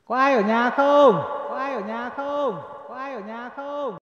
Có ai ở nhà không? Có ai ở nhà không? Có ai ở nhà không?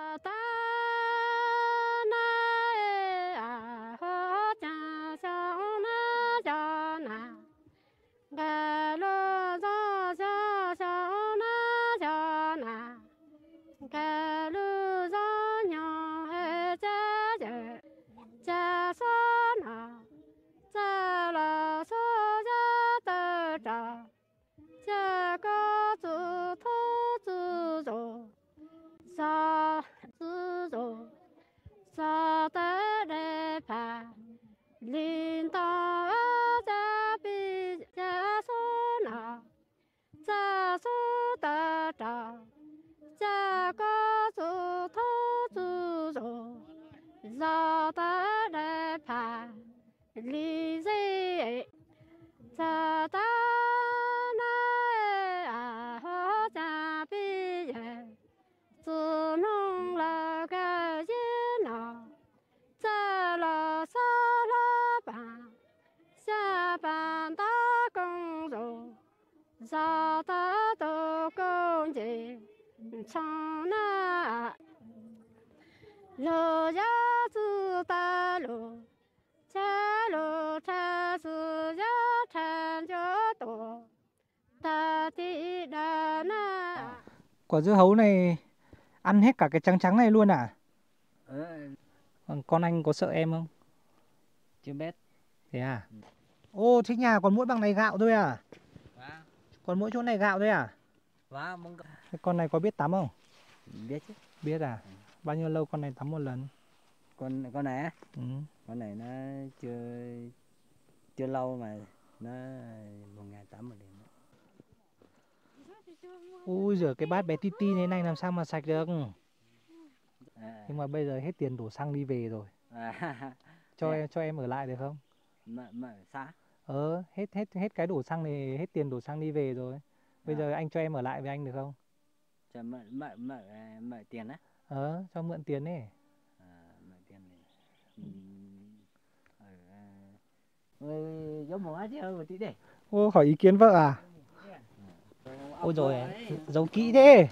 Quả dưa hấu này ăn hết cả cái trắng trắng này luôn à? Con anh có sợ em không? Chưa biết. Thế à? Ô, thế nhà còn mỗi bằng này gạo thôi à? Còn mỗi chỗ này gạo thôi à? Thế con này có biết tắm không? Biết chứ. Biết à? Bao nhiêu lâu con này tắm một lần? Con này á? Ừ. Con này nó chưa lâu mà nó một ngày tắm một lần. Ui giời, cái bát bé tí tí thế này làm sao mà sạch được? Nhưng mà bây giờ hết tiền đổ xăng đi về rồi. Cho em ở lại được không? Mà sao? Hết cái đổ xăng này, hết tiền đổ xăng đi về rồi. Bây giờ anh cho em ở lại với anh được không? Cho mượn tiền á? Cho mượn tiền ấy. Mượn tiền này. Giống một chứ hơn một tí đi. Ô, hỏi ý kiến vợ à? Ôi rồi, giấu kỹ thế.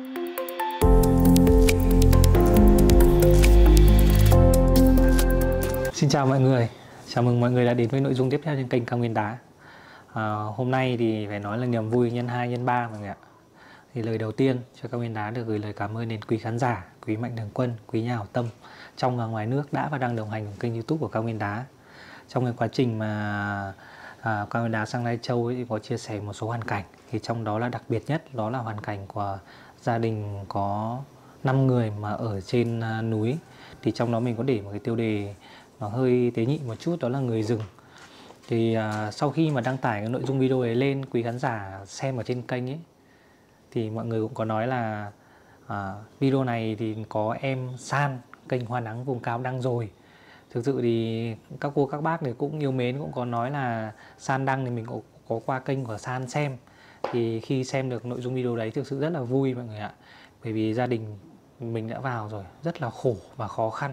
Xin chào mọi người, chào mừng mọi người đã đến với nội dung tiếp theo trên kênh Cao Nguyên Đá. Hôm nay thì phải nói là niềm vui nhân 2 nhân 3 mọi người ạ. Thì lời đầu tiên cho Cao Nguyên Đá được gửi lời cảm ơn đến quý khán giả, quý mạnh thường quân, quý nhà hảo tâm trong và ngoài nước đã và đang đồng hành cùng kênh YouTube của Cao Nguyên Đá. Trong cái quá trình mà Cao Nguyên Đá sang Lai Châu thì có chia sẻ một số hoàn cảnh, thì trong đó là đặc biệt nhất đó là hoàn cảnh của gia đình có 5 người mà ở trên núi. Thì trong đó mình có để một cái tiêu đề nó hơi tế nhị một chút, đó là người rừng. Thì sau khi mà đăng tải cái nội dung video ấy lên, quý khán giả xem ở trên kênh ấy, thì mọi người cũng có nói là video này thì có em San, kênh Hoa Nắng Vùng Cao đăng rồi. Thực sự thì các cô các bác thì cũng yêu mến, cũng có nói là San đăng thì mình cũng có qua kênh của San xem. Thì khi xem được nội dung video đấy thực sự rất là vui mọi người ạ. Bởi vì gia đình mình đã vào rồi, rất là khổ và khó khăn.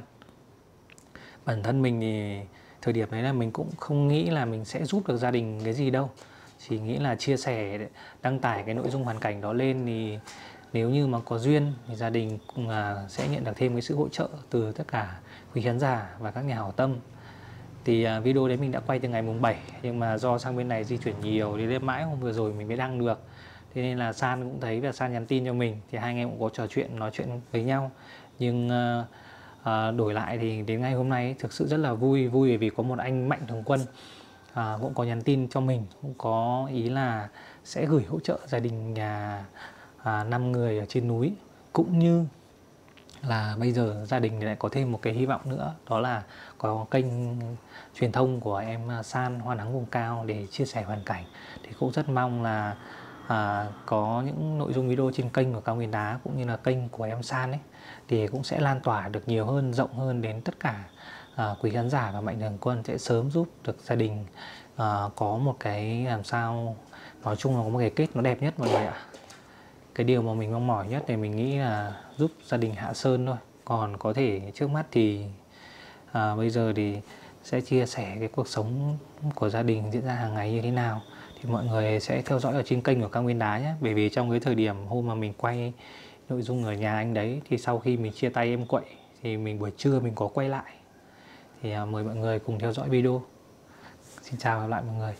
Bản thân mình thì thời điểm đấy là mình cũng không nghĩ là mình sẽ giúp được gia đình cái gì đâu. Chỉ nghĩ là chia sẻ, đăng tải cái nội dung hoàn cảnh đó lên thì nếu như mà có duyên thì gia đình cũng sẽ nhận được thêm cái sự hỗ trợ từ tất cả quý khán giả và các nhà hảo tâm. Thì video đấy mình đã quay từ ngày mùng 7, nhưng mà do sang bên này di chuyển nhiều thì đến mãi hôm vừa rồi mình mới đăng được. Thế nên là San cũng thấy và San nhắn tin cho mình, thì hai anh em cũng có trò chuyện, nói chuyện với nhau. Nhưng đổi lại thì đến ngày hôm nay thực sự rất là vui bởi vì có một anh mạnh thường quân cũng có nhắn tin cho mình, cũng có ý là sẽ gửi hỗ trợ gia đình nhà 5 người ở trên núi, cũng như là bây giờ gia đình lại có thêm một cái hy vọng nữa, đó là có kênh truyền thông của em San Hoa Nắng Vùng Cao để chia sẻ hoàn cảnh. Thì cũng rất mong là có những nội dung video trên kênh của Cao Nguyên Đá cũng như là kênh của em San ấy, thì cũng sẽ lan tỏa được nhiều hơn, rộng hơn đến tất cả quý khán giả và mạnh thường quân, sẽ sớm giúp được gia đình có một cái làm sao nói chung là có một cái kết nó đẹp nhất mọi người ạ. Cái điều mà mình mong mỏi nhất thì mình nghĩ là giúp gia đình Hạ Sơn thôi. Còn có thể trước mắt thì bây giờ thì sẽ chia sẻ cái cuộc sống của gia đình diễn ra hàng ngày như thế nào. Thì thì mọi người sẽ theo dõi ở trên kênh của Cao Nguyên Đá nhé. Bởi vì trong cái thời điểm hôm mà mình quay nội dung ở nhà anh đấy thì sau khi mình chia tay em Quậy thì mình buổi trưa mình có quay lại. Thì mời mọi người cùng theo dõi video. Xin chào và gặp lại mọi người.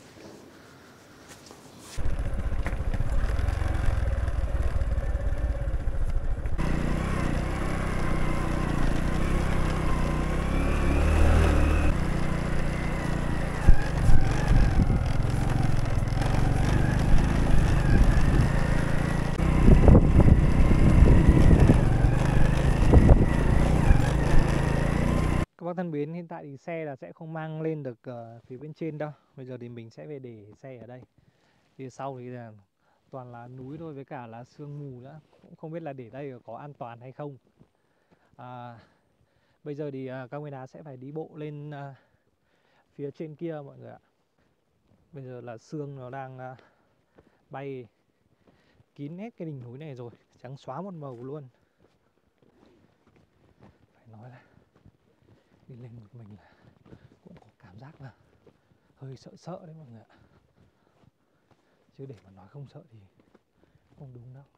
Các bác thân mến, hiện tại thì xe là sẽ không mang lên được phía bên trên đâu. Bây giờ thì mình sẽ về để xe ở đây. Phía sau thì là toàn là núi thôi với cả là sương mù nữa. Cũng không biết là để đây có an toàn hay không. Bây giờ thì Cao Nguyên Đá sẽ phải đi bộ lên phía trên kia mọi người ạ. Bây giờ là sương nó đang bay kín hết cái đỉnh núi này rồi, trắng xóa một màu luôn. Phải nói là đi lên một mình là cũng có cảm giác là hơi sợ sợ đấy mọi người ạ. Chứ để mà nói không sợ thì không đúng đâu.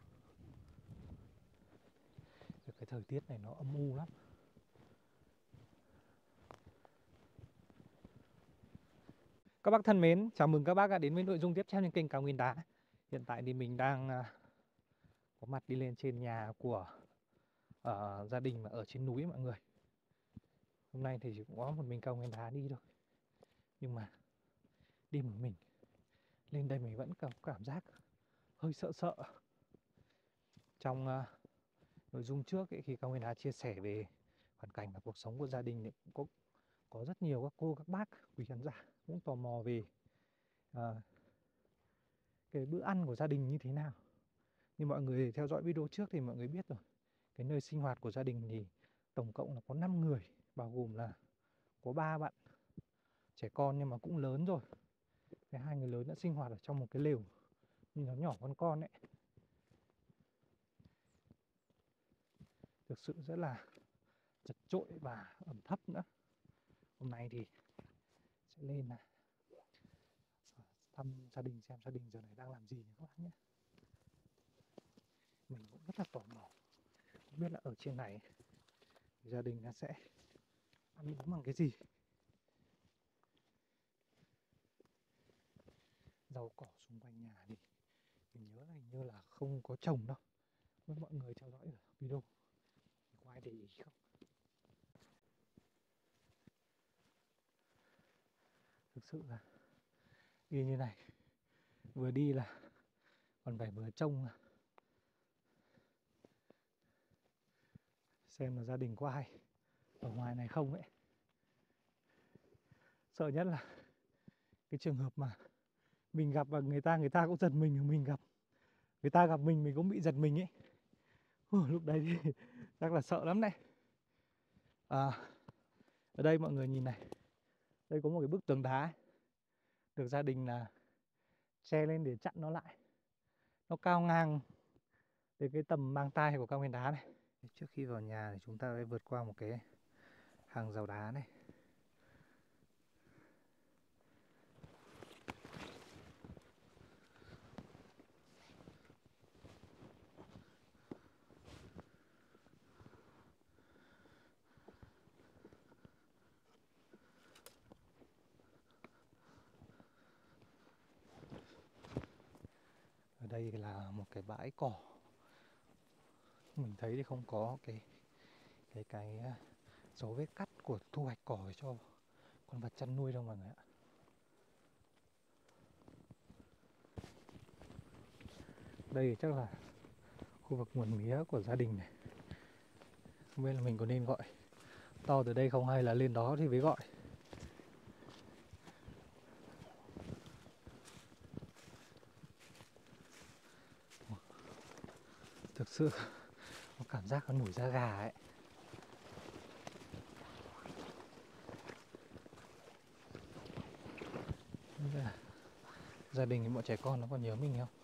Cái thời tiết này nó âm u lắm. Các bác thân mến, chào mừng các bác đã đến với nội dung tiếp theo trên kênh Cao Nguyên Đá. Hiện tại thì mình đang có mặt đi lên trên nhà của gia đình mà ở trên núi mọi người. Hôm nay thì chỉ có một mình Cao Nguyên Đá đi thôi. Nhưng mà đi một mình lên đây mình vẫn có cảm giác hơi sợ sợ. Trong nội dung trước ấy, khi Cao Nguyên Đá chia sẻ về hoàn cảnh và cuộc sống của gia đình thì cũng có rất nhiều các cô các bác quý khán giả cũng tò mò về cái bữa ăn của gia đình như thế nào. Như mọi người theo dõi video trước thì mọi người biết rồi, cái nơi sinh hoạt của gia đình thì tổng cộng là có 5 người, bao gồm là có 3 bạn trẻ con nhưng mà cũng lớn rồi. Cái 2 người lớn đã sinh hoạt ở trong một cái lều nhưng nó nhỏ con ấy. Thực sự rất là chật chội và ẩm thấp nữa. Hôm nay thì sẽ lên là thăm gia đình, xem gia đình giờ này đang làm gì các bác nhé. Mình cũng rất là tò mò, không biết là ở trên này gia đình nó sẽ ăn uống bằng cái gì. Rau cỏ xung quanh nhà thì mình nhớ là hình như là không có trồng đâu. Với mọi người theo dõi ở video có ai để ý không? Thực sự là đi như này, vừa đi là còn phải vừa trông xem là gia đình có ai ở ngoài này không ấy. Sợ nhất là cái trường hợp mà mình gặp và người ta cũng giật mình gặp người ta gặp mình cũng bị giật mình ấy. Lúc đấy thì chắc là sợ lắm đấy. Ở đây mọi người nhìn này, đây có một cái bức tường đá ấy, được gia đình là che lên để chặn nó lại. Nó cao ngang đến cái tầm mang tai của Cao Nguyên Đá này. Trước khi vào nhà thì chúng ta phải vượt qua một cái hàng rào đá này. Ở đây là một cái bãi cỏ. Mình thấy thì không có cái dấu vết cắt của thu hoạch cỏ cho con vật chăn nuôi đâu mọi người ạ. Đây chắc là khu vực nguồn mía của gia đình này. Không biết là mình có nên gọi to từ đây không hay là lên đó thì mới gọi. Thực sự có cảm giác nó nổi da gà ấy. Gia đình thì bọn trẻ con nó còn nhớ mình không?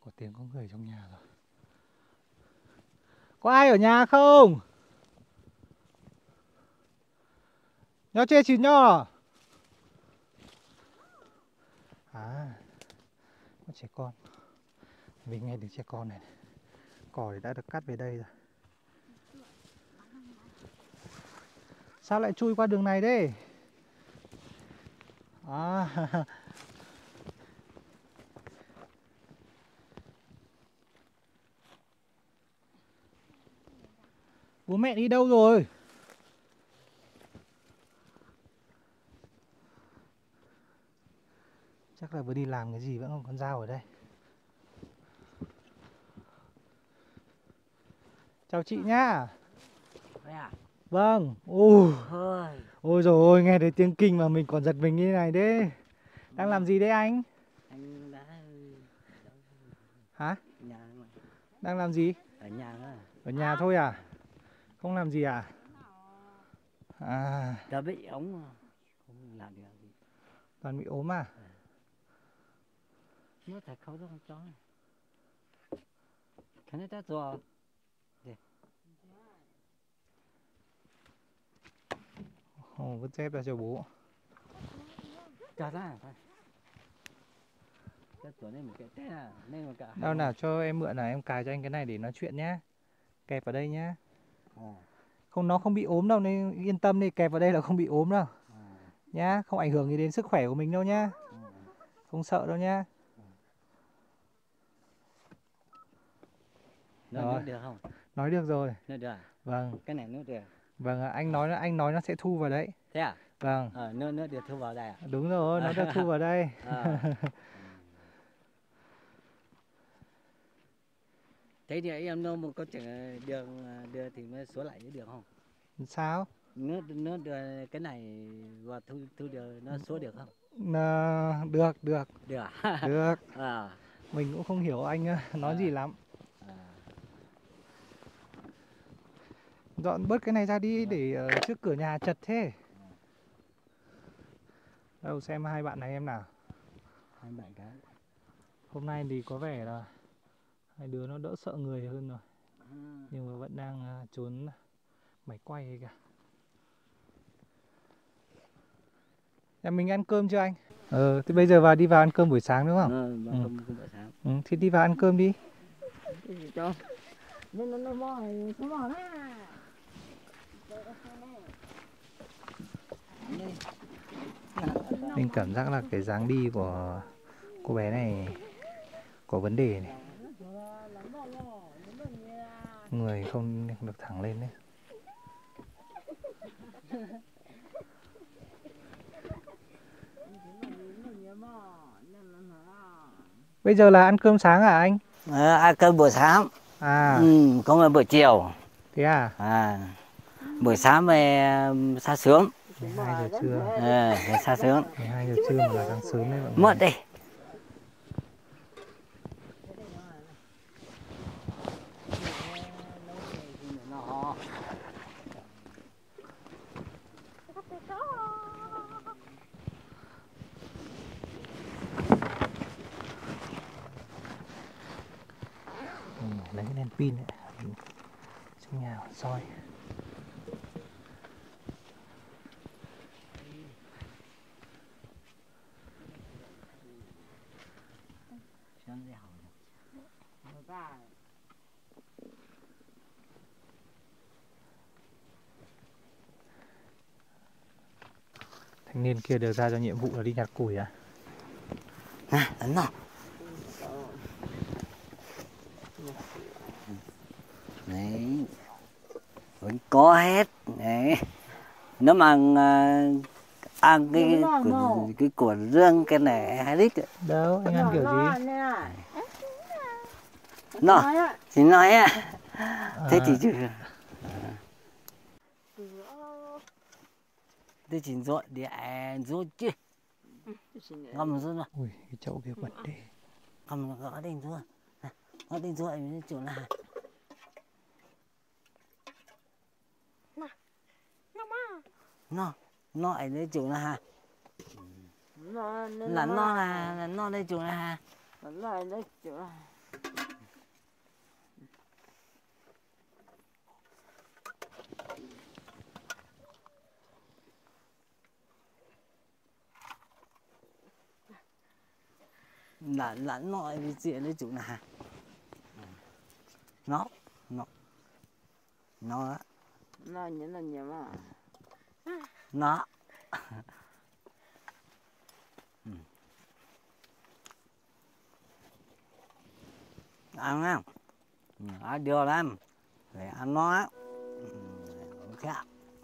Có tiếng có người trong nhà rồi. Có ai ở nhà không? Nho chê chín nho. À, có trẻ con. Mình nghe tiếng trẻ con này. Cỏ thì đã được cắt về đây rồi. Sao lại chui qua đường này đấy? À, bố mẹ đi đâu rồi? Chắc là vừa đi làm cái gì vẫn còn con dao ở đây. Chào chị nhá. Đấy à? Vâng. Thôi. Ôi dồi ôi, nghe thấy tiếng kinh mà mình còn giật mình như thế này đấy. Đang làm gì đấy anh? Anh đã Hả? nhà mà. Đang làm gì? Ở nhà đó. Ở nhà thôi à? Không làm gì à? À, Đã bị ống không làm được gì. toàn bị ốm à? Nó thật không đâu con chó này. Cái này đã rồi. Ồ, vứt dép ra cho bố. Trả ra thôi. Cái tuổi này một cái thế à, nên mà cả. Đâu nào cho em mượn này, em cài cho anh cái này để nói chuyện nhá. Kẹp vào đây nhá. Không, nó không bị ốm đâu nên yên tâm đi, kẹp vào đây là không bị ốm đâu. Nhá, không ảnh hưởng gì đến sức khỏe của mình đâu nhá. Không sợ đâu nhá. Nói được không? Nói được rồi. Nói được à? Vâng. Cái này nói được. Vâng, anh nói nó sẽ thu vào đấy. Thế à? Vâng. Nó được thu vào đây à? Đúng rồi, nó được thu vào đây. Thế thì em nó một câu chuyện đưa thì mới số lại được không? Sao? Nó đưa cái này và thu được nó số được không? Được. Được à? Được. À. Mình cũng không hiểu anh nói gì lắm. Dọn bớt cái này ra đi để ở trước cửa nhà chật thế. Đâu xem hai bạn này em nào. Hai bạn cái. Hôm nay thì có vẻ là hai đứa nó đỡ sợ người hơn rồi. Nhưng mà vẫn đang trốn máy quay kìa. Nhà mình ăn cơm chưa anh? Thì bây giờ đi vào ăn cơm buổi sáng đúng không? Cơm buổi sáng. Thì đi vào ăn cơm đi. Cho. Mình cảm giác là cái dáng đi của cô bé này có vấn đề này. Người không được thẳng lên đấy. Bây giờ là ăn cơm sáng hả anh? Ăn cơm buổi sáng. À. Không là buổi chiều. Thế à? Buổi sáng về sáng sớm. 12 giờ trưa. Sáng sớm. 12 giờ trưa mà là sáng sớm đấy mọi người. Mất đi. Lấy cái đèn pin này trong nhà soi. Thanh niên kia được ra cho nhiệm vụ là đi nhặt củi à? Nè, ấn nào. Đấy. Vẫn có hết. Đấy. Nếu mà ăn cái của riêng cái này 2 lít. Đâu, anh ăn kiểu gì? Nó, thì nói á. Thế thì chứ. Thế chỉ rội để rội chứ. Ngâm rội nào. Ui, cái chậu kia bật đi. Ngâm gõ đinh rội. Gõ đinh rội chỗ nào. Nó ở đây chỗ nào hả? Là nó đây chỗ nào hả? Nó ở đây chỗ nào. lẫn mọi cái chuyện đấy chủ nào nó nó nhớ là nhớ mà nó ăn không ở đưa lắm để ăn nó khác.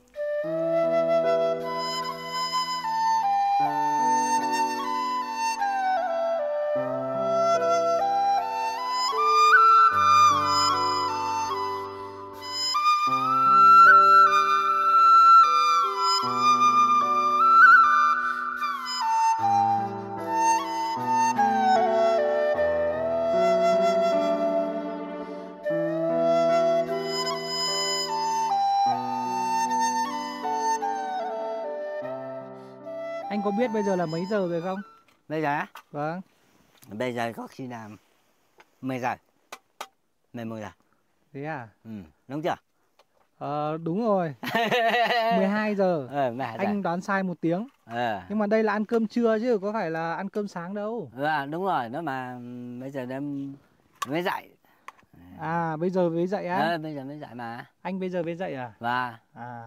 Anh có biết bây giờ là mấy giờ rồi không? Bây giờ á? Vâng. Bây giờ có khi là 10 giờ 11 giờ. Thế à? Đúng chưa? Đúng rồi. 12 giờ. 12 giờ. Anh đoán sai 1 tiếng. Nhưng mà đây là ăn cơm trưa chứ có phải là ăn cơm sáng đâu. Đúng rồi, nó mà bây giờ em mới dậy. À, bây giờ mới dậy á? Bây giờ mới dậy mà. Anh bây giờ mới dậy à? Và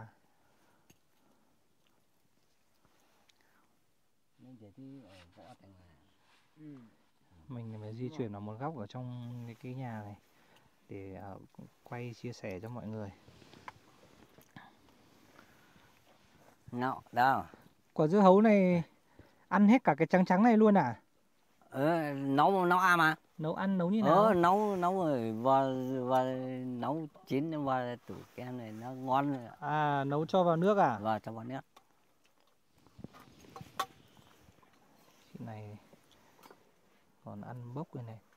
mình phải di chuyển vào một góc ở trong cái nhà này để quay chia sẻ cho mọi người. Đâu. Quả dưa hấu này ăn hết cả cái trắng trắng này luôn à? Nấu ăn mà. Nấu ăn nấu như nào? Nấu rồi và nấu chín và tủ kem này nó ngon rồi. À, nấu cho vào nước à? Và cho vào nước. Chị này còn ăn bốc đây này.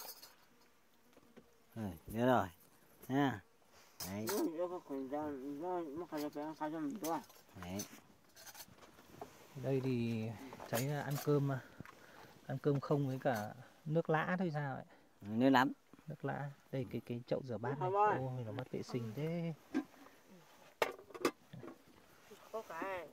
Nhớ rồi nha. Đấy. Đấy. Đây thì cháy là ăn cơm không với cả nước lã thôi sao ấy. Nước lắm. Nước lã. Đây cái chậu rửa bát này. Ôi nó mất vệ sinh thế. có cái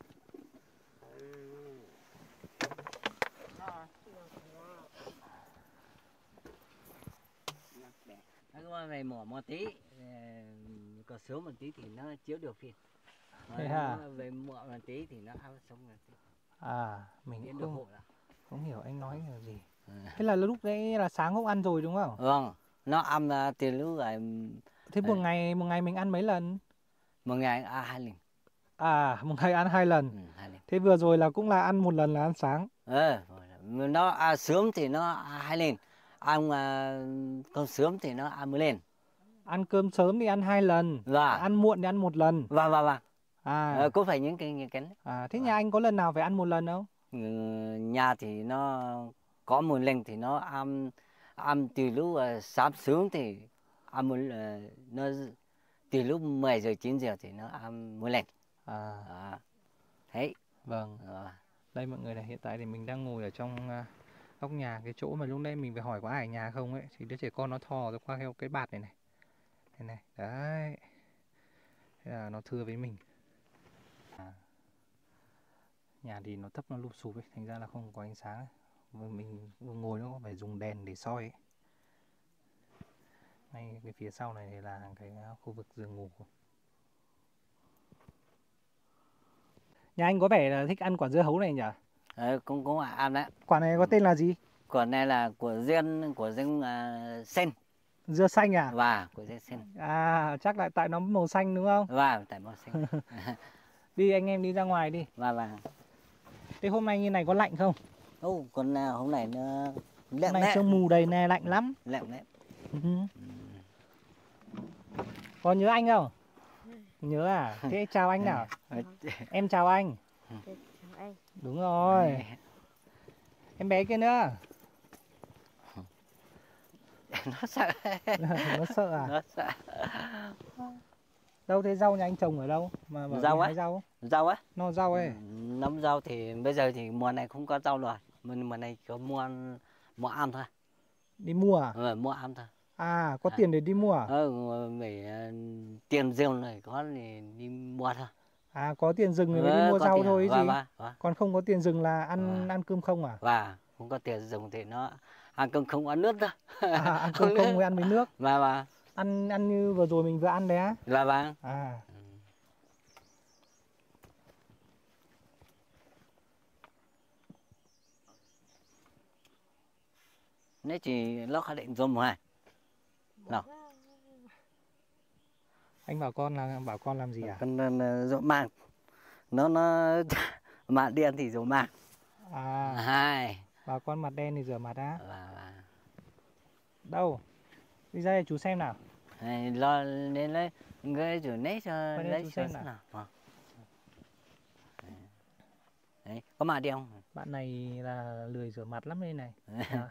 Nó về mùa tí, còn sớm một tí thì nó chiếu được phim. Về muộn một tí thì nó áo sống một tí. À, mình cũng không hiểu anh nói là gì. Thế là lúc đấy là sáng không ăn rồi đúng không? Vâng, nó ăn từ lúc rồi. Thế một ngày mình ăn mấy lần? Một ngày ăn 2 lần. À, một ngày ăn 2 lần. 2 lần. Thế vừa rồi là cũng là ăn 1 lần là ăn sáng. Nó sớm thì nó 2 lần. Ăn cơm sớm thì nó ăn 1 lần. Ăn cơm sớm thì ăn 2 lần. Ăn muộn thì ăn 1 lần. Vâng. À. Cũng phải những cái Thế nhà anh có lần nào phải ăn 1 lần không? Nhà thì nó có 1 lần thì nó ăn từ lúc sáng sớm thì ăn nó từ lúc 10 giờ 9 giờ thì nó ăn 1 lần. Thế. Vâng. Đây mọi người này, hiện tại thì mình đang ngồi ở trong góc nhà, cái chỗ mà lúc nãy mình phải hỏi có ai ở nhà không ấy, thì đứa trẻ con nó thò ra qua cái bạt này này. Đây này, đấy. Thế là nó thưa với mình. Nhà thì nó thấp, nó lụp xụp ấy, thành ra là không có ánh sáng ấy. Mình ngồi nó phải dùng đèn để soi ấy. Ngay cái phía sau này là cái khu vực giường ngủ. Nhà anh có vẻ là thích ăn quả dưa hấu này nhỉ? Cũng ăn đấy. Quả này có tên là gì? Quả này là của riêng xanh. Dưa xanh à? Và của dưa xanh. À, chắc lại tại nó màu xanh đúng không? Và tại màu xanh. Đi anh em đi ra ngoài đi. Và. Thế hôm nay như này có lạnh không? Còn hôm nay nó lạnh đấy. Sương mù đầy này lạnh lắm. Lạnh đấy. Có nhớ anh không? Nhớ à? Thế chào anh nào. Em chào anh. Đúng rồi. Em bé kia nữa. Nó sợ. Nó sợ à? Nó sợ. Đâu thế rau nhà anh trồng ở đâu? Rau á? Rau á? Nó rau ấy. Nấm rau thì bây giờ thì mùa này không có rau rồi. Mùa này có mua ăn thôi. Đi mua à? Mua ăn thôi. À, có tiền để đi mua à? Phải tiền rừng này có thì đi mua thôi. À, có tiền rừng thì mới đi mua rau thôi gì? Và. Còn không có tiền rừng là ăn cơm không à? Và không có tiền rừng thì nó ăn cơm không ăn nước đâu. Ăn cơm không mới ăn với nước. Và Ăn như vừa rồi mình vừa ăn đấy á. là vâng. À. Nếu chỉ lót khá định dùm hoài. Nào. Anh bảo con làm gì à? Con rượu màng. Nó mặt đen thì rượu màng. À. Hai. Bảo con mặt đen thì rửa mặt á. Và. Đâu? Đi ra đây chú xem nào. Lo nên lấy người rửa nấy cho Qua đây lấy chú cho xem nào. Vâng. Đấy, có mặt đi không? Bạn này là lười rửa mặt lắm đây này. À.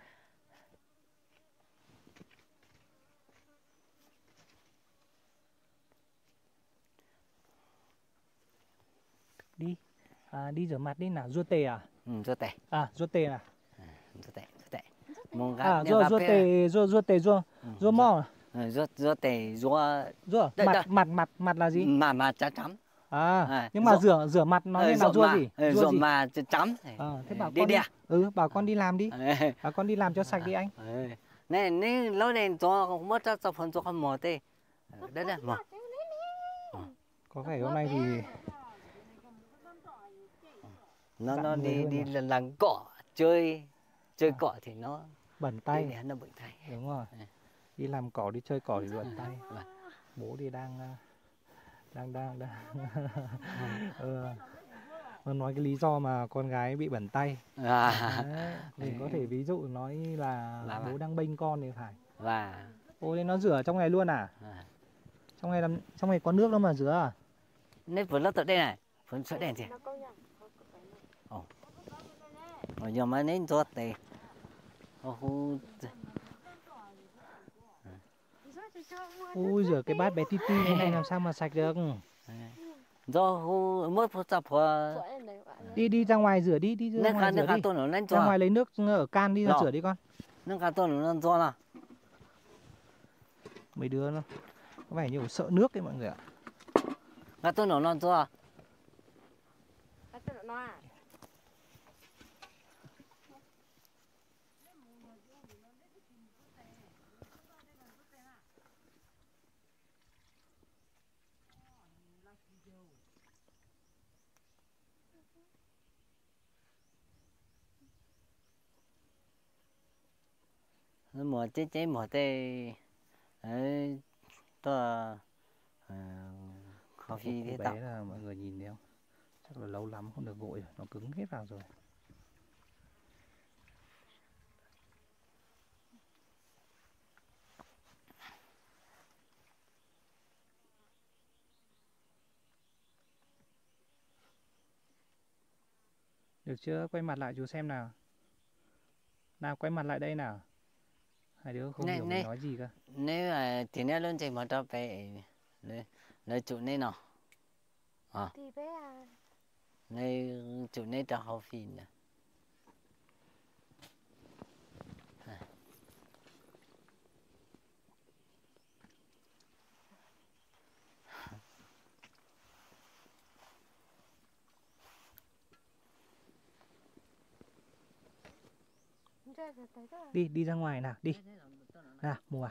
Đi. Đi rửa mặt đi nào. Rua tề à? Rửa tè. Rua tề à? Rửa tè. Mong gạt rua tề rua mò. Rửa tè Rua mặt là gì? Mà chấm. Nhưng mà rửa mặt nó nên là rua gì? Rửa mà chấm. Thế bảo đi con đi à? bảo con đi làm đi. Bảo con đi làm cho sạch đi anh. Này lâu này cho mất cho phần cho con mò tê. Đấy đây mò. Có vẻ hôm nay thì nó đi làng cỏ chơi cỏ thì nó bẩn tay. nó bẩn tay. Đúng rồi. Đi làm cỏ đi chơi cỏ thì bẩn tay. Bố thì đang nó nói cái lý do mà con gái bị bẩn tay. Đấy, mình có thể ví dụ nói là bố đang bênh con thì phải. Ôi nên nó rửa ở trong này luôn à? Trong này có nước đâu mà rửa à? Nên vừa lót tới đây này, vẫn sợi đèn gì? Giờ mà nên rót thì ui rửa cái bát bé tí tí này làm sao mà sạch được? do mất phút tập Đi ra ngoài rửa đi ra ngoài rửa đi. Ra ngoài lấy nước ở can đi ra rửa đi con. Nước cá tôm nó do nào? Mấy đứa nó có vẻ như sợ nước đấy mọi người ạ. Cá tôm nó do. Mùa chế mùa tê ấy to coffee thế bé là mọi người nhìn thấy không? Chắc là lâu lắm không được gội rồi, nó cứng hết vào rồi. Được chưa? Quay mặt lại chú xem nào. Nào quay mặt lại đây nào. Hai đứa không hiểu mình nói gì cả. Nếu thì nếu lên trên mà cho bé lấy chủ này nào. Thì bé Lấy chủ này cho học phí nè. Đi ra ngoài nào, đi. Nào, mùa.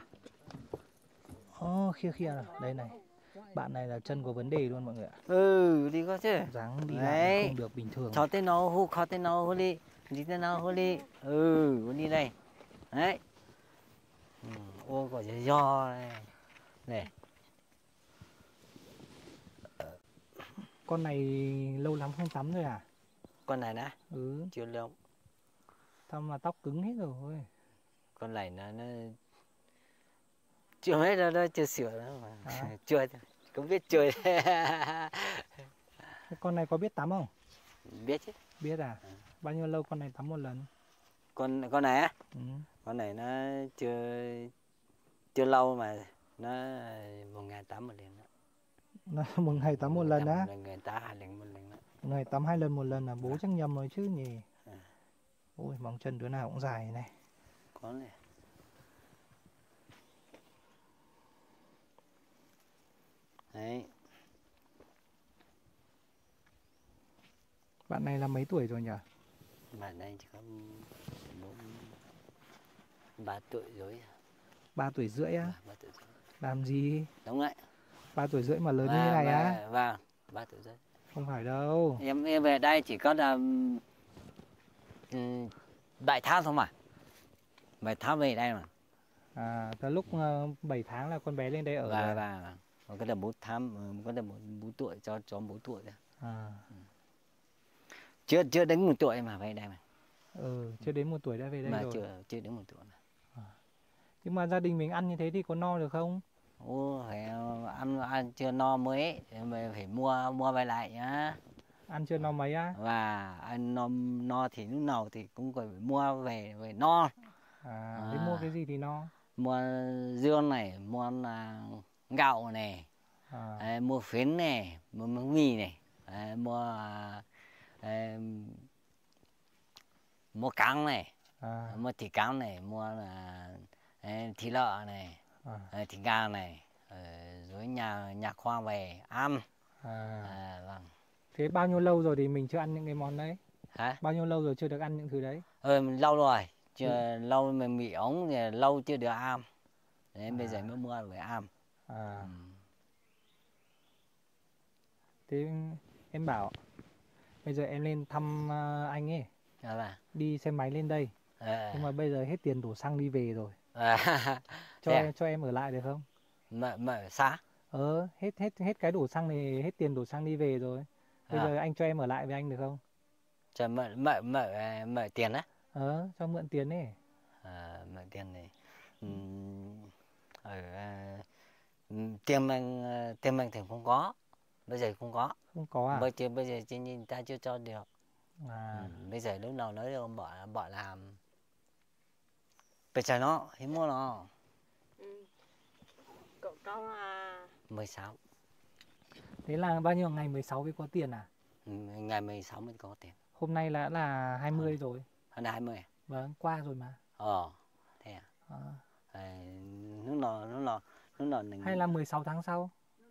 Khia nào, đây này. Bạn này là chân có vấn đề luôn mọi người ạ. Đi có chứ. Dáng đi lại không được bình thường. Cho tên nó hú, khó tên nó hú đi. Đi tên nó hú đi. Đi đây. Đấy. Ô có do này. Này. Con này lâu lắm không tắm rồi à? Con này nè. Chưa lâu. Sao mà tóc cứng hết rồi. Con này nó chưa hết đâu, nó chưa sửa nữa mà. Chưa, không biết chưa. Con này có biết tắm không? Biết chứ. Biết à? Bao nhiêu lâu con này tắm một lần? Con này á? Con này nó chưa lâu mà nó 1 ngày tắm một lần đó. Nó 1 ngày tắm một lần á? 1 ngày tắm 2 lần một lần đó. 1 ngày tắm 2 lần một lần là bố chắc nhầm rồi chứ nhỉ? Ôi móng chân đứa nào cũng dài này. Có này. Đấy. Bạn này là mấy tuổi rồi nhỉ? Bạn này chỉ có 3 tuổi rưỡi. 3 tuổi rưỡi á? 3 tuổi rưỡi. Làm gì? Đúng đấy. 3 tuổi rưỡi mà lớn như thế này á? Vâng, 3 tuổi rưỡi. Không phải đâu. Em về đây chỉ có là 7 tháng thôi mà. 7 tháng về đây mà. Từ lúc 7 tháng là con bé lên đây ở rồi. Và có là 4 tháng, có là 4 tuổi cho 4 tuổi rồi. Chưa đến 1 tuổi mà về đây mà. Chưa đến 1 tuổi đã về đây mà rồi. chưa đến 1 tuổi mà. Nhưng mà gia đình mình ăn như thế thì có no được không? Phải ăn chưa no mới phải mua về lại nhá. Ăn chưa no mấy á? Và ăn no thì lúc nào thì cũng phải mua về no. Thế mua cái gì thì no? Mua dương này, mua gạo này, mua phiến này, mua mì này, mua cá này, mua thịt cá này, mua thịt lợn này, thịt gà này, rồi nhà khoa về ăn. Vâng. Thế bao nhiêu lâu rồi thì mình chưa ăn những cái món đấy? Hả? Bao nhiêu lâu rồi chưa được ăn những thứ đấy? Mình lâu rồi, lâu mình bị ống thì lâu chưa được ăn. Nên bây giờ mới mua về ăn. Thế em bảo bây giờ em lên thăm anh ấy. Đi xe máy lên đây. Nhưng mà bây giờ hết tiền đổ xăng đi về rồi. Cho em ở lại được không? Mở xa? Hết cái đổ xăng này, hết tiền đổ xăng đi về rồi. Bây giờ anh cho em ở lại với anh được không? Cho mở tiền á? Cho mượn tiền ấy. Mượn tiền này. Tiền mình thì không có. Bây giờ không có. Không có à? Bây giờ trên ta chưa cho được. Bây giờ lúc nào nói đâu bỏ làm. Bây giờ nó, hiếm mua nó. Cậu con là 16. Thế là bao nhiêu ngày 16 mới có tiền à? Ngày 16 mới có tiền. Hôm nay là 20 rồi. Hôm nay 20 à? Vâng, qua rồi mà. Thế à? Lúc nào hay là 16 tháng sau?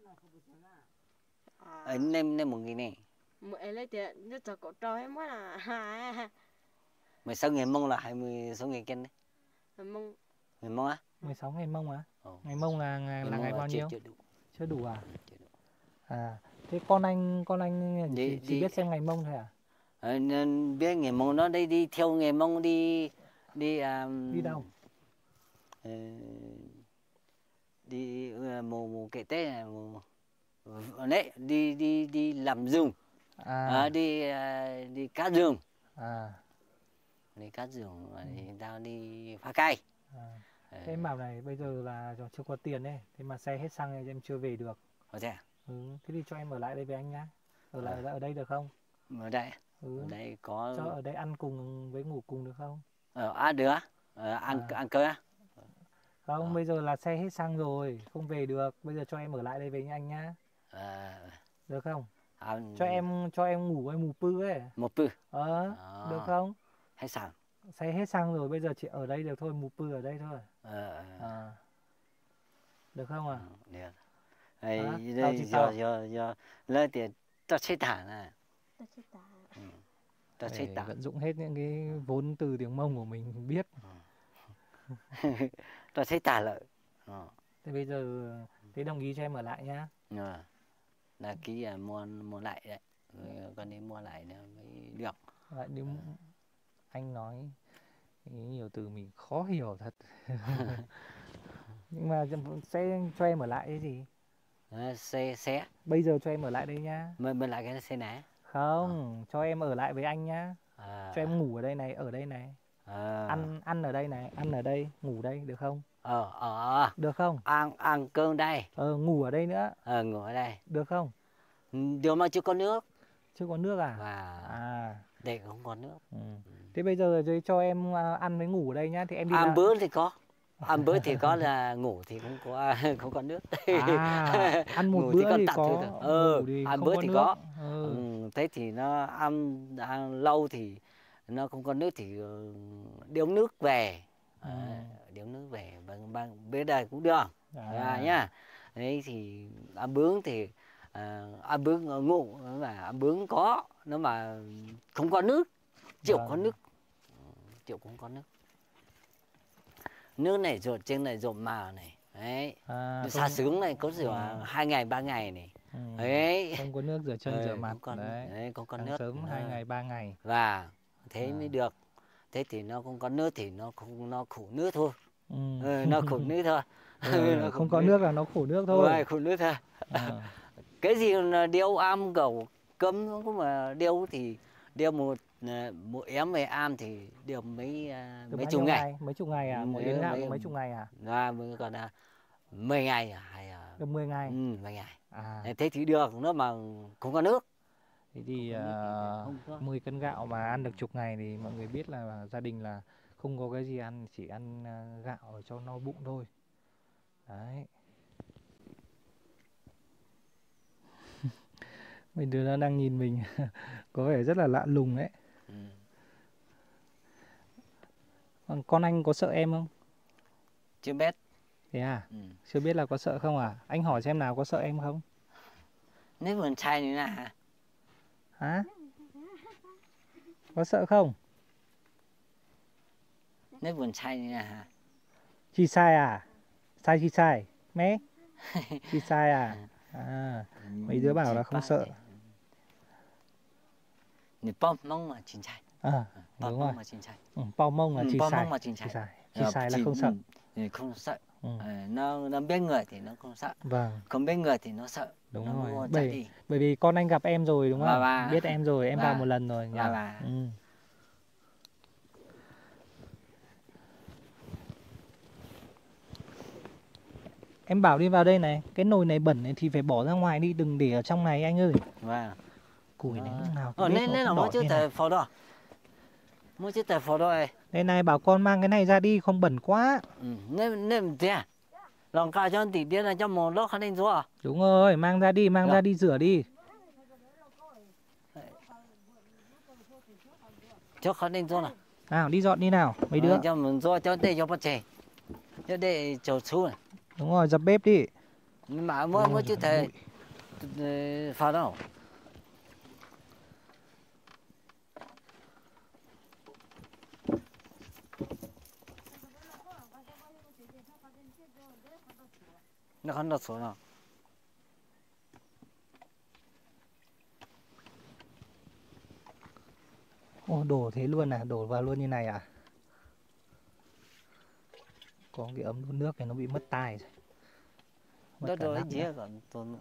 Nem 1.000 này. Mẹ lấy tiền nó cho cậu cho hết mất à. 16 ngày mông là 26 ngày kia đấy. Ngày mông á? 16 ngày mông á? Ngày mông là ngày bao nhiêu? Chưa đủ à? Chưa đủ. Thế con anh chỉ biết xem ngày mông thôi à? Biết ngày mông nó đi theo ngày mông đi đâu? Đi mùa kệ Tết này, đấy đi làm rừng. Đi cắt rừng. Đi cắt rừng thì tao đi phá cây. Thế em bảo này, bây giờ là chưa có tiền ấy, thế mà xe hết xăng em chưa về được. Thế à? Thế thì cho em ở lại đây với anh nhá. Ở lại ở đây được không? Ở đây? Ở đây có. Cho ở đây ăn cùng với ngủ cùng được không? Được. Ăn cơm á? Không, bây giờ là xe hết xăng rồi, không về được. Bây giờ cho em ở lại đây với anh nhá. Được không? Cho em ngủ với mù pư ấy. Mù pư? Được không? Hết xăng. Xe hết xăng rồi, bây giờ chị ở đây được thôi, mù pư ở đây thôi. Được không à? Được. Giờ lấy tiền cho chế tả này. Cho chế tả. Vận dụng hết những cái vốn từ tiếng Mông của mình biết. Cho chế tả lợi. Thế bây giờ thế đồng ý cho em ở lại nhá. Là ký mua lại đấy. Còn đi mua lại mới được. Lại đúng. Anh nói nhiều từ mình khó hiểu thật. Nhưng mà sẽ cho em ở lại cái gì? Xe. Bây giờ cho em ở lại đây nhá. Mình lại cái xe này? Không, cho em ở lại với anh nhá. Cho em ngủ ở đây này, ở đây này. Ăn ở đây này, ăn ở đây, ngủ đây, được không? Được không? Ăn cơm đây. Ngủ ở đây nữa. Ngủ ở đây. Được không? Điều mà chưa có nước. Chưa có nước à? Đây không có nước. Thế bây giờ cho em ăn với ngủ ở đây nhá, thì em đi ăn bữa thì có. Ăn bữa thì có, là ngủ thì không có nước. Ăn một bữa thì có, ngủ thì ăn không bữa có thì nước. có. Thế thì nó ăn lâu thì nó không có nước thì điếu nước về. Điếu nước về bên đây cũng được. Nhá. Đấy thì ăn bướng thì ăn bướng ngủ, mà ăn bướng có, nó mà không có nước, chịu có nước. Chịu cũng có nước. nước này rột trên này rột màu này đấy. À, Xả sướng này có rửa 2 ngày 3 ngày này đấy. không có nước rửa chân rửa mặt đấy, không có sáng nước sớm 2 ngày 3 ngày và thế mới được. Thế thì nó không có nước thì nó khổ nước thôi. Nó khổ nước thôi. Không có nước là nó khổ nước thôi. Khổ nước thôi. Cái gì là đeo am gầu cấm nó cũng mà đeo thì đeo một ém về am thì đeo mấy chục ngày. Mấy chục ngày à? Một yến gạo mấy chục ngày à? Còn 10 ngày hay được 10 ngày. 10 ngày. À. Thế thì được, nó mà không có nước. Thế thì 10 cân gạo mà ăn được chục ngày thì mọi người biết là gia đình là không có cái gì ăn, chỉ ăn gạo cho no bụng thôi. Đấy. Mấy đứa nó đang nhìn mình có vẻ rất là lạ lùng đấy. Con anh có sợ em không? Chưa biết. Thế à? Chưa biết là có sợ không à? Anh hỏi xem nào, có sợ em không? Nếu con trai như nào? Hả? Có sợ không? Nếu con trai như nào? Chị sai à? Sai chị sai? Mẹ? Chị sai à? À, mấy đứa bảo là không sợ. Bom mông mà chị sai. Đúng rồi. Bom mông là chị sai. Chị sai là không sợ. Không sợ. Nó biết người thì nó không sợ. Vâng. Không biết người thì nó sợ. Đúng rồi. Bởi vì con anh gặp em rồi đúng không? Biết em rồi, em vào một lần rồi nhỉ? Em bảo đi vào đây này, cái nồi này bẩn này thì phải bỏ ra ngoài đi, đừng để ở trong này anh ơi. Củi này lúc nào cũng nên là mỗi chiếc tờ phò đó. Mỗi chiếc tờ phò đó. Đây này, bảo con mang cái này ra đi, không bẩn quá. Nên thế à? Lòng cao cho tỷ biết là cho một lốt khăn lên xuống à? Đúng rồi, mang ra đi rửa đi. Cho khăn lên xuống nào. Nào, đi dọn đi nào, mấy đứa. Cho mình cho đây cho bắt chè. Cho đây chầu xuống này. Đúng rồi, dập bếp đi. Nhưng mà mỗi chiếc tờ phò đó. Nó không được số nào. Ồ, đổ thế luôn à, đổ vào luôn như này à? Có cái ấm đun nước này nó bị mất tai rồi. Đó rồi gì còn tốn.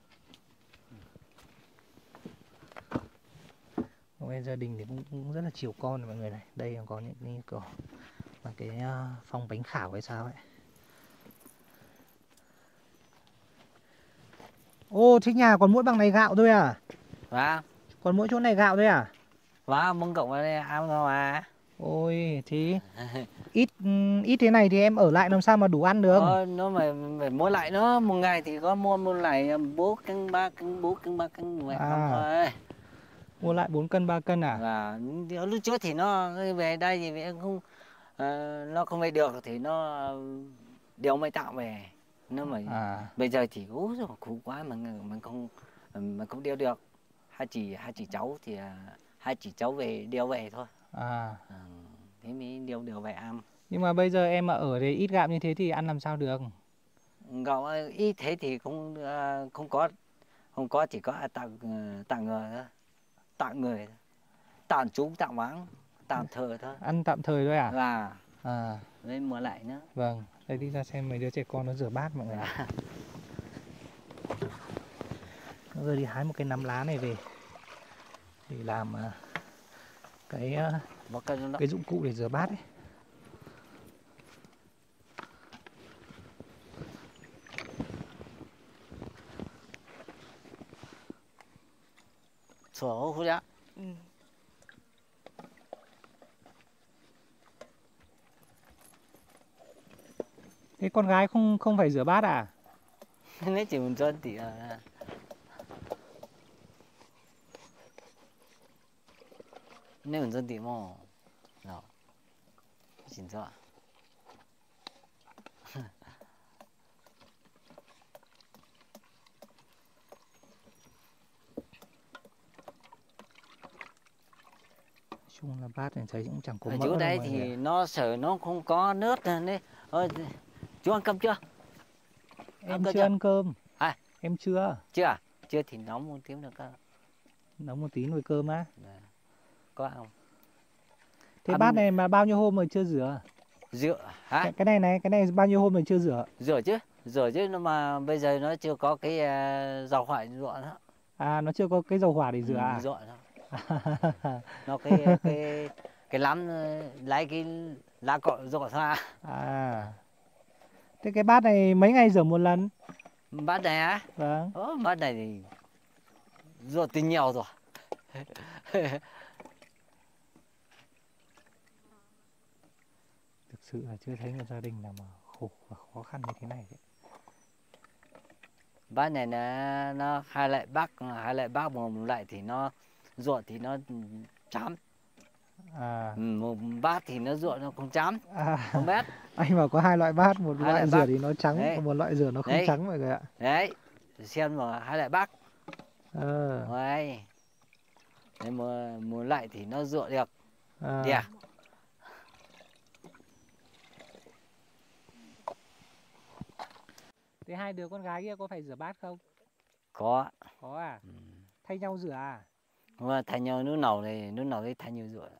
Bên gia đình thì cũng rất là chiều con mọi người này. Đây còn có những cái phong bánh khảo hay sao ấy. Ô, thế nhà còn mỗi bằng này gạo thôi à? Còn mỗi chỗ này gạo thôi à? Mông cộng ở đây ăn thôi mà. Ôi, thế ít thế này thì em ở lại làm sao mà đủ ăn được? Nó phải mua lại nó, một ngày thì có mua lại 4 cân 3 cân 4 cân 3 cân vậy không thôi. Mua lại 4 cân 3 cân à? Lúc trước thì nó về đây thì không nó không về được thì nó điều mới tạo về. Nó mà bây giờ thì rồi khổ quá mà mình không đeo được. Hai chị cháu thì hai chị cháu về đeo về thôi. Thế mới đeo về ăn. Nhưng mà bây giờ em mà ở đây ít gạo như thế thì ăn làm sao được? Gạo ít thế thì không có, chỉ có tặng người thôi. Tặng người, tặng chú, tặng vắng, tạm thời thôi. Ăn tạm thời thôi à? Với mua lại nữa. Vâng, đây đi ra xem mấy đứa trẻ con nó rửa bát mọi người ạ. Nó rồi đi hái một cái nắm lá này về để làm cái dụng cụ để rửa bát ấy. Sổ hút ra. Thế con gái không phải rửa bát à? Nếu chỉ một chân thì nếu một chân thì mà rồi chính xác. Chung là bát này thấy cũng chẳng có mỡ. Ở chỗ đây thì nó sợ nó không có nước nên Chú ăn cơm chưa? Em cơm chưa chưa? ăn cơm. À. Em chưa. Chưa à? Chưa thì nấu một tiếng được cơ. Nấu một tí nồi cơm á. Có ăn không? Thế bát này mà bao nhiêu hôm rồi chưa rửa? Rửa hả? Cái này bao nhiêu hôm rồi chưa rửa? Rửa chứ, nhưng mà bây giờ nó chưa có cái dầu hỏa rửa đó. À, nó chưa có cái dầu hỏa để rửa à? Rửa đó. Nó cái lắm lấy cái lá cọ rửa ra. À. Thế cái bát này mấy ngày rửa một lần? Bát này á? Vâng. Bát này thì rửa từ nhiều rồi. Thực sự là chưa thấy một gia đình nào mà khổ và khó khăn như thế này đấy. Bát này nó hai lại bác một lại thì nó ruột thì nó chám. Một bát thì nó ruột nó không chám. Không biết. Anh bảo có 2 loại bát, một loại rửa thì nó trắng, đấy. còn một loại rửa nó không trắng mọi người ạ. Đấy, xem mà 2 loại bát. Đấy, một lại thì nó ruột được. Đẹp. Thế 2 đứa con gái kia có phải rửa bát không? Có. Có à? Thay nhau rửa à? Nhưng mà thay nhau nước nào thì thay nhau rửa.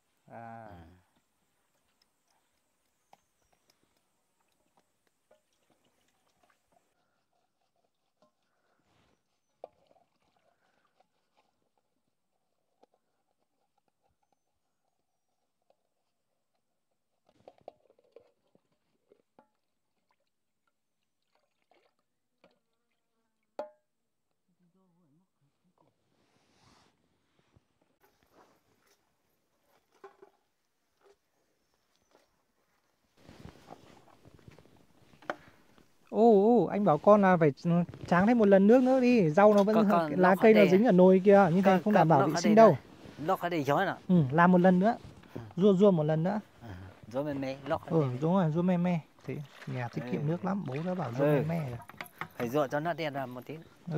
Anh bảo con là phải tráng thêm một lần nước nữa đi, rau nó vẫn lá cây nó dính ở nồi kia, như thế không đảm bảo vệ sinh đâu. Lóc ở đây gió nào. Làm một lần nữa, rua một lần nữa. Rua me me, lóc. Đúng rồi, rua me me. Thế nhà tiết kiệm nước lắm, bố đã bảo rua me me rồi. Phải rua cho nó đen ra một tí.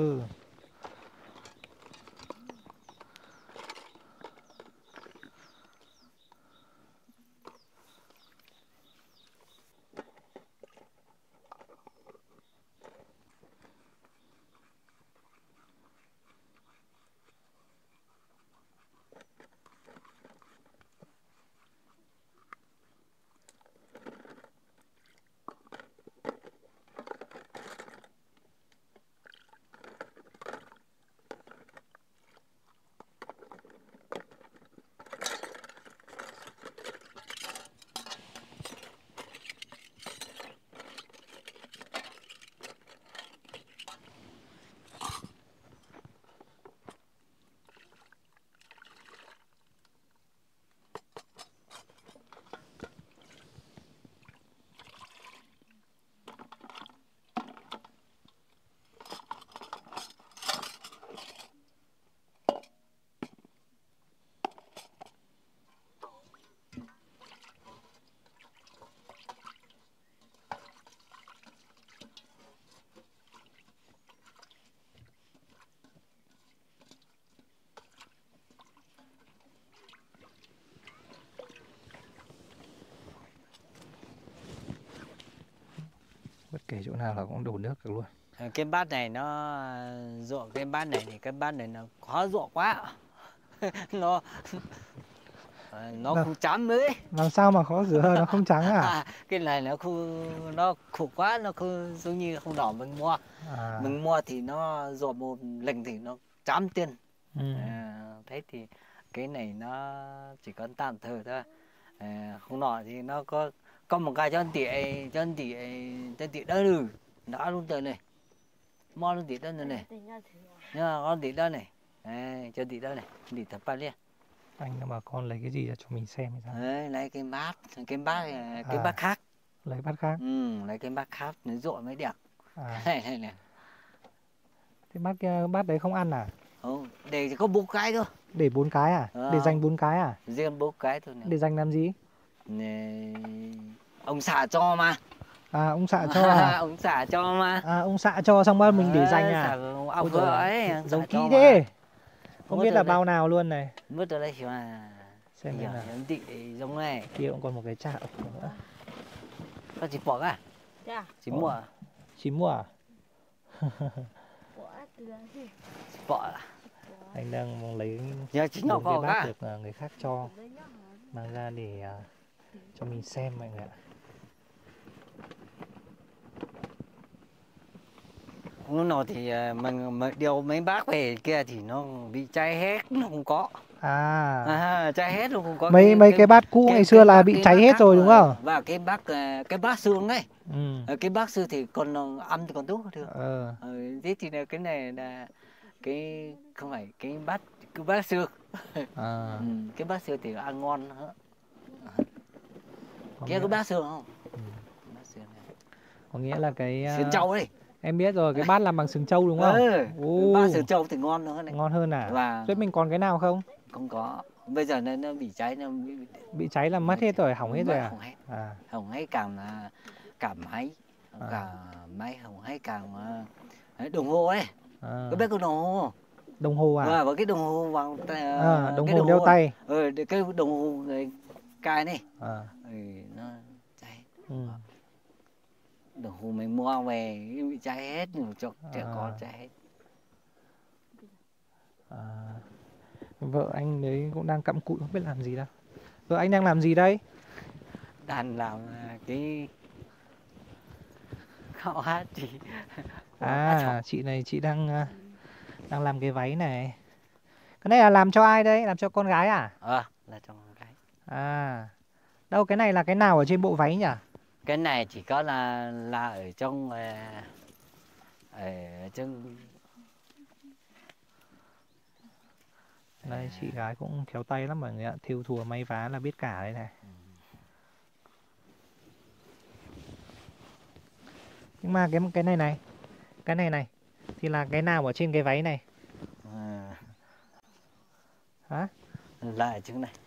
Bất kể chỗ nào là cũng đổ nước được luôn. Cái bát này nó ruộng, cái bát này thì cái bát này nó khó ruộng quá. nó không chấm ấy. Làm sao mà khó rửa nó không trắng à? Cái này nó khổ quá, nó không giống như không đỏ mình mua. Mình mua thì nó ruộng một lần thì nó chấm tiền. Thế thì cái này nó chỉ có tạm thời thôi. Không đỏ thì nó có một cái cho anh tỉ đó rồi. Đã luôn tới này. Mo luôn tỉ đó này. Nha, con tỉ đó này. Cho tỉ đó này, tỉ thật ba liền. Anh đã bảo con lấy cái gì ra cho mình xem sao? Lấy cái bát khác. Lấy bát khác. Lấy cái bát khác nó rội mới đẹp. Này. Thế bát đấy không ăn à? Để chỉ có 4 cái thôi. Để 4 cái à? Để dành 4 cái à? Riêng 4 cái thôi này. Để dành làm gì? Ông xã cho mà. Ông xã cho à? Ông xã cho mà. Ông xã cho xong rồi mình để dành à? Ông vợ ấy. Giống kỹ thế. Không biết là bao nào luôn này. Mất ở đây mà. Xem nào. Tị giống này. Kia cũng còn một cái chảo nữa. có chỉ bỏ à? Dạ. Chỉ mua à? Chín mua à? Bỏ từ đó gì? Chỉ bỏ à? Anh đang lấy Giờ chỉ nhỏ bốn cái có bát cả. được người khác cho, mang ra để cho mình xem mọi người ạ. Lúc nào thì mình điều mấy bác về kia thì nó bị cháy hết, nó không có. Cháy hết luôn, không có. Mấy cái bát cũ ngày xưa là bị cháy hết rồi đúng không? Và cái bát xương ấy. Cái bát xương thì còn ăn thì còn tốt được. Thế thì là cái này là cái không phải cái bát xương. Cái bát xương thì ăn ngon hơn. Cái bát xương không? Bát xương này. Có nghĩa là cái sườn trâu ấy. Em biết rồi, cái bát làm bằng sừng trâu đúng không? Bát sườn trâu thì ngon hơn này. Ngon hơn à? Và Thế mình còn cái nào không? Không có. Bây giờ nó bị cháy, bị cháy là mất hết rồi, hỏng hết rồi à? Hỏng hết. Hỏng hết cả máy. Cả máy hỏng hết cả đồng hồ ấy. Có biết cái đồng hồ? Đồng hồ à? Và cái đồng hồ bằng đồng hồ đeo tay. Cái đồng hồ người cài này. Nó cháy. Đồng hồ mình mua về bị cháy hết, cho trẻ con cháy hết. Vợ anh đấy cũng đang cặm cụi không biết làm gì đâu. Vợ anh đang làm gì đây? Đang làm cái khảo hát chị. Chị này chị đang làm cái váy này. Cái này là làm cho ai đấy? Làm cho con gái à? Là cho con gái. Đâu cái này là cái nào ở trên bộ váy nhỉ? Cái này chỉ có là ở trong đây chị gái cũng khéo tay lắm mọi người ạ, thêu thùa may vá là biết cả đây này. Nhưng mà cái này này thì là cái nào ở trên cái váy này? Là ở chỗ này.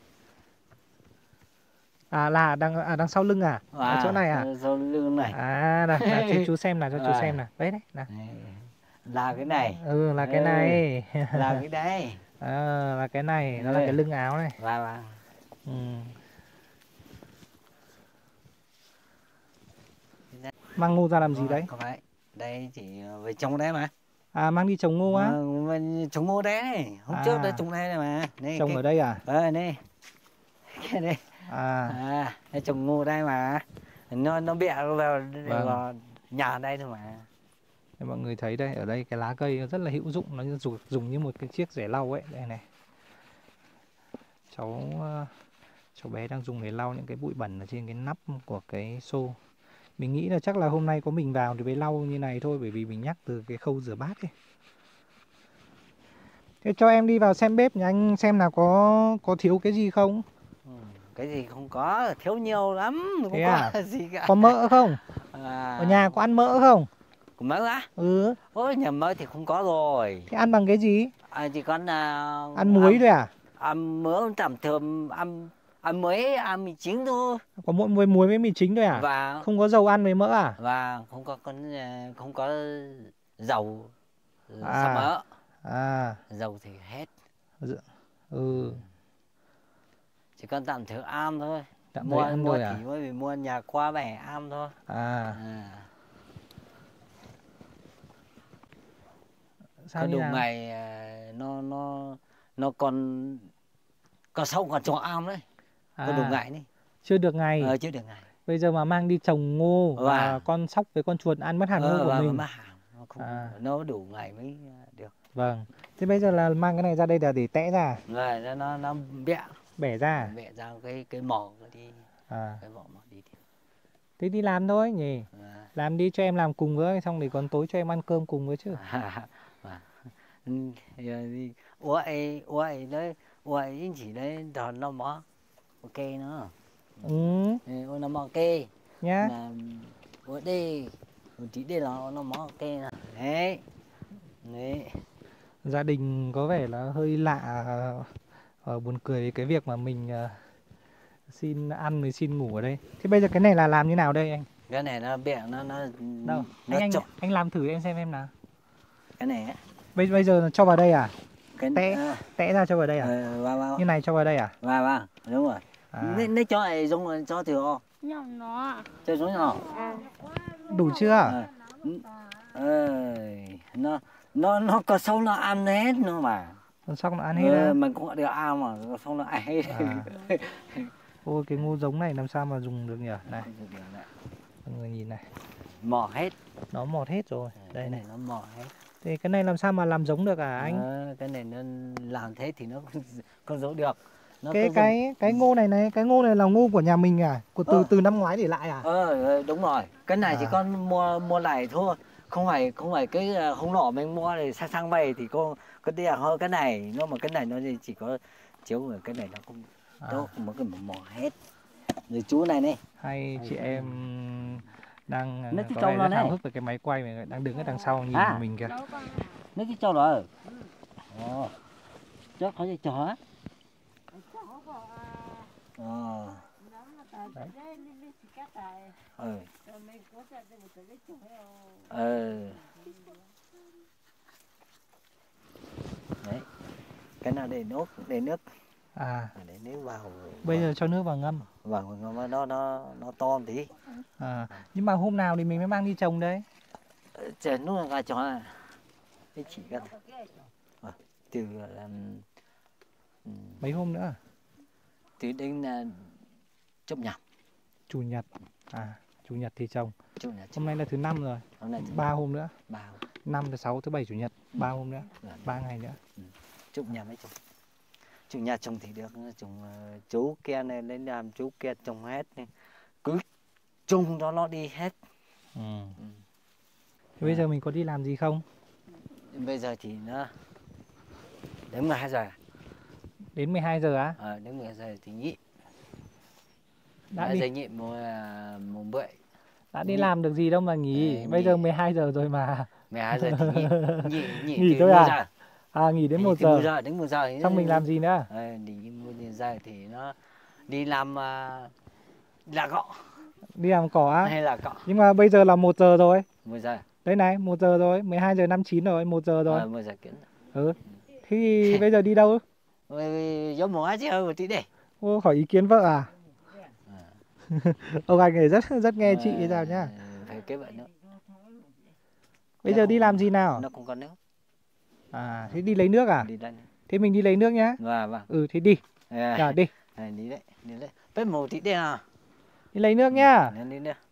Là đằng sau lưng à? Ở chỗ này à? Sau lưng này. Đây, chú xem nào, cho chú xem nào. Đấy nào. Là cái này. Là cái này. Là cái đây. Là cái này, nó là cái lưng áo này. Mang ngô ra làm gì đấy? Không phải. Đây chỉ về trồng đấy mà. Mang đi trồng ngô á? Trồng ngô đấy này. Hôm trước đã trồng đây này mà. Đây, trồng ở đây à? Đây. Cái đây. Trồng ngô đây mà. Nó bẹ vào nhà đây thôi mà. Mọi người thấy đây, ở đây cái lá cây rất là hữu dụng, nó dùng như một cái chiếc rẻ lau ấy. Đây này. Cháu bé đang dùng để lau những cái bụi bẩn ở trên cái nắp của cái xô. Mình nghĩ là chắc là hôm nay có mình vào thì mới lau như này thôi, bởi vì mình nhắc từ cái khâu rửa bát ấy. Thế cho em đi vào xem bếp nhà anh xem là có thiếu cái gì không? Cái gì không có, thiếu nhiều lắm, không có gì cả. Có mỡ không? Ở nhà có ăn mỡ không? Có mỡ á? Ôi, nhà mỡ thì không có rồi. Thế ăn bằng cái gì? Chỉ còn ăn muối thôi à? Ăn mỡ tầm thường, ăn muối, ăn mì chính thôi. Có mỗi muối với mì chính thôi à? Và không có dầu ăn với mỡ à? Và không có dầu sa mỡ. Dầu thì hết. Chỉ còn tạm thời ăn thôi. Mua thì mới mua nhà qua bẻ ăn thôi. Có đủ ngày nó còn sâu còn cho am đấy. Có đủ ngày đấy. Chưa được ngày. Chưa được ngày. Bây giờ mà mang đi trồng ngô và con sóc với con chuột ăn mất hẳn ngô của mình. Nó đủ ngày mới được. Vâng. Thế bây giờ là mang cái này ra đây là để tẽ ra. Rồi nó bẻ ra. Bẻ ra cái mỏ đi. Cái mỏ đi. Thế đi làm thôi nhỉ. Làm đi cho em làm cùng với, xong thì còn tối cho em ăn cơm cùng với chứ. Ủa đấy, chỉ đấy nó mỏ ok nữa. Nó mỏ ok nhá. Ủa đây tí đây là nó mỏ ok nè. Đấy. Gia đình có vẻ là hơi lạ, buồn cười cái việc mà mình xin ăn với xin ngủ ở đây. Thế bây giờ cái này là làm như nào đây anh? Cái này nó bẹ nó đâu? Anh làm thử em xem nào. Cái này á. Bây giờ cho vào đây à? Tẽ ra cho vào đây à? Như này cho vào đây à? Vâng, đúng rồi. Nếu cho này dùng cho thì nhom nó. Chơi xuống nhỏ. Đủ chưa? Nó có sâu nó ăn hết nữa mà. Con xong nó ăn hết á. Mình cũng được ăn mà, có sâu nó ăn hết. Ôi cái ngô giống này làm sao mà dùng được nhỉ? Này, mọi người nhìn này. Mò hết. Nó mọt hết rồi. Đây Cái này. này nó mò hết. Thế cái này làm sao mà làm giống được à anh? Cái này nó làm thế thì nó không giấu được. Nó Cái ngô này cái ngô này là ngô của nhà mình à? Từ năm ngoái để lại à? Đúng rồi. Cái này thì con mua lại thôi. Không phải cái hôm nọ mình mua thì sang về thì con đeo hơn cái này, nó mà cái này nó chỉ có chiếu ở cái này nó không tốt, một cái mỏ hết. Rồi chú này này. Hai chị em đang Nó cái có trâu vẻ nó rất này. háo hức về cái máy quay mà đang đứng ở đằng sau nhìn mình kìa. Nó cái trâu đó. Chắc có cái chó á. Đấy. Cái nào để nước để nước vào. Bây giờ cho nước vào ngâm. Vâng, nó to tí. Nhưng mà hôm nào thì mình mới mang đi trồng đấy? Trẻ nước là gà chó này. Cái chỉ cái từ Mấy hôm nữa? từ đến Chủ nhật. Chủ nhật. Chủ nhật thì trồng. Hôm nay là thứ 5 rồi. 3 hôm nữa. 5 thứ 6 thứ 7 chủ nhật, 3 hôm nữa. 3 ngày nữa. Chủ nhật mới trồng. Chủ nhật trồng thì được, trồng chú kia này đến làm chú kia trồng hết này. Cứ trồng đó nó đi hết. Thế bây giờ mình có đi làm gì không? Bây giờ thì nó đến 12 giờ. Đến 12 giờ á? Đến 12 giờ thì nhị. Đã đi nhị mùng 10. Đã đi làm được gì đâu mà nghỉ. Bây giờ 12 giờ rồi mà. 12 giờ thì nghỉ thôi à? Nghỉ đến 1 giờ. Đến 1 giờ. Xong mình làm gì nữa? Đi 1 giờ thì nó đi làm là cọ. Đi làm cỏ á? Hay là cọ. Nhưng mà bây giờ là 1 giờ rồi. 1 giờ. Đấy này, 1 giờ rồi, 12 giờ 59 rồi, 1 giờ rồi. 1 giờ kiến. Thế thì bây giờ đi đâu? Giống một ai chứ hơn một tí đi. Hỏi ý kiến vợ à? Ông anh này rất nghe chị thế nào nhá. Phải kế vậy nữa. Bây giờ đi làm gì nào? Nó không có nước. Thế đi lấy nước à? Đi đây. Thế mình đi lấy nước nhá. Vâng. Thế đi. Đi Đi. Đi đấy. Bếp màu tí đi à? Đi lấy nước nhá. Đi đây.